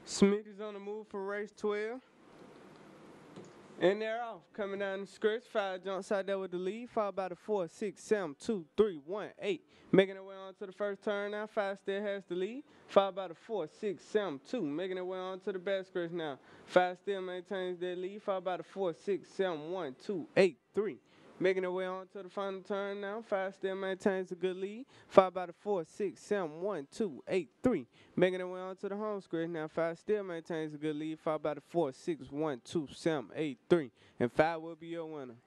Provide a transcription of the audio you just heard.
Smith is on the move for race 12. And they're off. Coming down the stretch. 5 jumps out there with the lead. Followed by the 4, 6, 7, 2, 3, 1, 8. Making their way on to the first turn now. 5 still has the lead. Followed by the 4, 6, 7, 2. Making their way on to the back stretch now. 5 still maintains their lead. Followed by the 4, 6, 7, 1, 2, 8, 3. Making their way on to the final turn now. 5 still maintains a good lead. Followed by the 4, 6, 7, 1, 2, 8, 3. Making their way on to the home stretch now. 5 still maintains a good lead. Followed by the 4, 6, 1, 2, 7, 8, 3. And 5 will be your winner.